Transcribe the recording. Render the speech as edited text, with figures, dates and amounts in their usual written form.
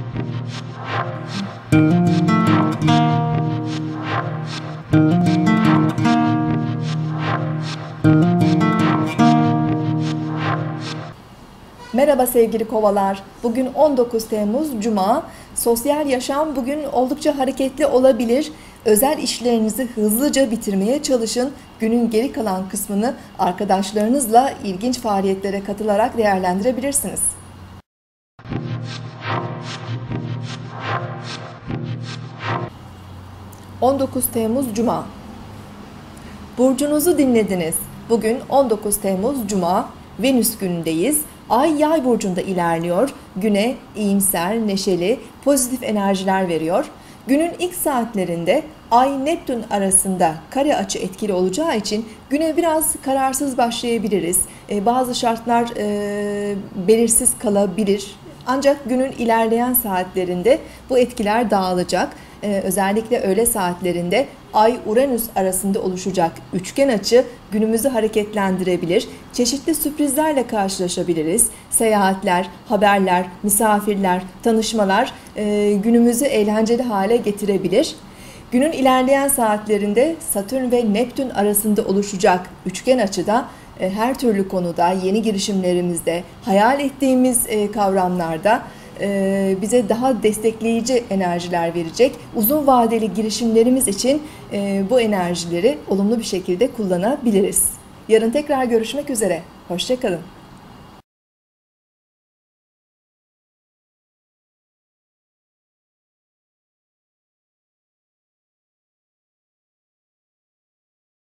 Merhaba sevgili kovalar. Bugün 19 Temmuz Cuma. Sosyal yaşam bugün oldukça hareketli olabilir. Özel işlerinizi hızlıca bitirmeye çalışın. Günün geri kalan kısmını arkadaşlarınızla ilginç faaliyetlere katılarak değerlendirebilirsiniz. 19 Temmuz Cuma. Burcunuzu dinlediniz. Bugün 19 Temmuz Cuma. Venüs günündeyiz. Ay Yay burcunda ilerliyor. Güne iyimser, neşeli, pozitif enerjiler veriyor. Günün ilk saatlerinde Ay Neptün arasında kare açı etkili olacağı için güne biraz kararsız başlayabiliriz. Bazı şartlar belirsiz kalabilir. Ancak günün ilerleyen saatlerinde bu etkiler dağılacak. Özellikle öğle saatlerinde Ay-Uranüs arasında oluşacak üçgen açı günümüzü hareketlendirebilir. Çeşitli sürprizlerle karşılaşabiliriz. Seyahatler, haberler, misafirler, tanışmalar günümüzü eğlenceli hale getirebilir. Günün ilerleyen saatlerinde Satürn ve Neptün arasında oluşacak üçgen açıda her türlü konuda, yeni girişimlerimizde, hayal ettiğimiz kavramlarda bize daha destekleyici enerjiler verecek. Uzun vadeli girişimlerimiz için bu enerjileri olumlu bir şekilde kullanabiliriz. Yarın tekrar görüşmek üzere. Hoşça kalın.